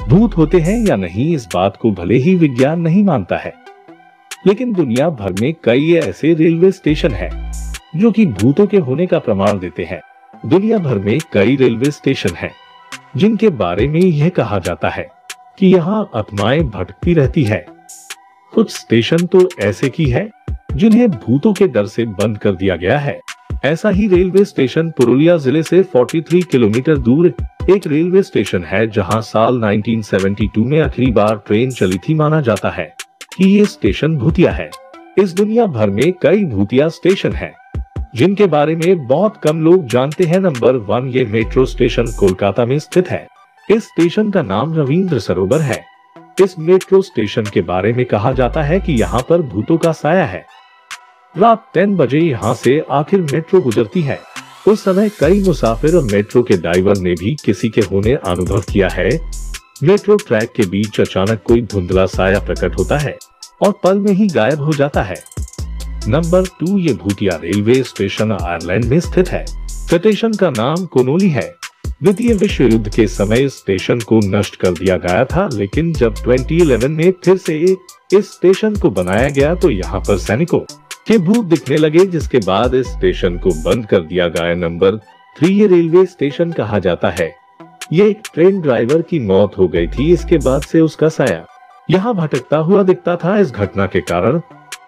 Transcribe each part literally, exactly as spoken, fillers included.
भूत होते हैं या नहीं, इस बात को भले ही विज्ञान नहीं मानता है, लेकिन दुनिया भर में कई ऐसे रेलवे स्टेशन हैं जो कि भूतों के होने का प्रमाण देते हैं। दुनिया भर में कई रेलवे स्टेशन हैं जिनके बारे में यह कहा जाता है कि यहाँ आत्माएं भटकती रहती है। कुछ स्टेशन तो ऐसे की है जिन्हें भूतों के डर से बंद कर दिया गया है। ऐसा ही रेलवे स्टेशन पुरुलिया जिले से तैंतालीस किलोमीटर दूर एक रेलवे स्टेशन है जहां साल उन्नीस सौ बहत्तर में आखिरी बार ट्रेन चली थी। माना जाता है कि ये स्टेशन भूतिया है। इस दुनिया भर में कई भूतिया स्टेशन हैं जिनके बारे में बहुत कम लोग जानते हैं। नंबर वन, ये मेट्रो स्टेशन कोलकाता में स्थित है। इस स्टेशन का नाम रविंद्र सरोवर है। इस मेट्रो स्टेशन के बारे में कहा जाता है कि यहाँ पर भूतों का साया है। रात तीन बजे यहाँ से आखिर मेट्रो गुजरती है। उस समय कई मुसाफिर और मेट्रो के ड्राइवर ने भी किसी के होने अनुभव किया है। मेट्रो ट्रैक के बीच अचानक कोई धुंधला साया प्रकट होता है और पल में ही गायब हो जाता है। नंबर टू, ये भूतिया रेलवे स्टेशन आयरलैंड में स्थित है। स्टेशन का नाम कोनोली है। द्वितीय विश्व युद्ध के समय इस स्टेशन को नष्ट कर दिया गया था, लेकिन जब दो हज़ार ग्यारह में फिर से इस स्टेशन को बनाया गया तो यहाँ पर सैनिकों के भूत दिखने लगे, जिसके बाद इस स्टेशन को बंद कर दिया गया। नंबर थ्री, ये रेलवे स्टेशन कहा जाता है ये एक ट्रेन ड्राइवर की मौत हो गई थी। इसके बाद से उसका साया यहाँ भटकता हुआ दिखता था। इस घटना के कारण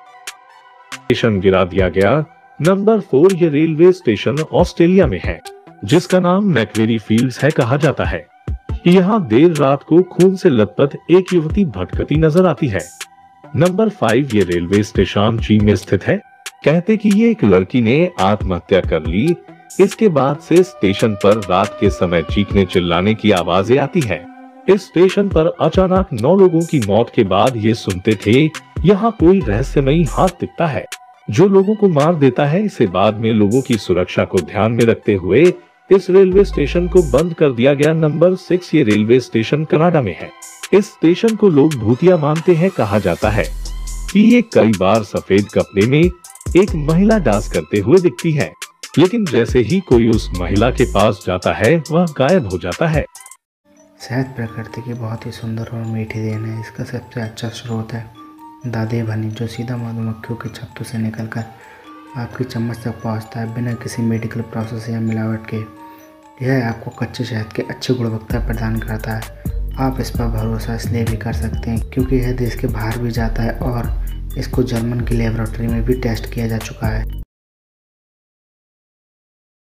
स्टेशन गिरा दिया गया। नंबर फोर, ये रेलवे स्टेशन ऑस्ट्रेलिया में है जिसका नाम मैकवेरी फील्ड्स है। कहा जाता है कि यहाँ देर रात को खून से लथपथ एक युवती भटकती नजर आती है। नंबर फाइव, ये रेलवे स्टेशन चीन में स्थित है। कहते कि ये एक लड़की ने आत्महत्या कर ली। इसके बाद से स्टेशन पर रात के समय चीखने चिल्लाने की आवाजें आती है। इस स्टेशन पर अचानक नौ लोगों की मौत के बाद ये सुनते थे यहाँ कोई रहस्यमयी हाथ दिखता है जो लोगों को मार देता है। इसे बाद में लोगों की सुरक्षा को ध्यान में रखते हुए इस रेलवे स्टेशन को बंद कर दिया गया। नंबर सिक्स, ये रेलवे स्टेशन कनाडा में है। इस स्टेशन को लोग भूतिया मानते हैं। कहा जाता है कि ये कई बार सफेद कपड़े में एक महिला डांस करते हुए दिखती है, लेकिन जैसे ही कोई उस महिला के पास जाता है वह गायब हो जाता है। शहद प्रकृति की बहुत ही सुंदर और मीठी देन है। इसका सबसे अच्छा स्रोत है दादी भनी, जो सीधा मधुमक्खियों के छत्तों से निकलकर आपकी चम्मच तक पहुंचता है बिना किसी मेडिकल प्रोसेस या मिलावट के। यह आपको कच्चे शहद की अच्छी गुणवत्ता प्रदान करता है। आप इस पर भरोसा इसलिए भी कर सकते हैं क्योंकि यह देश के बाहर भी जाता है और इसको जर्मन की लेबोरेटरी में भी टेस्ट किया जा चुका है।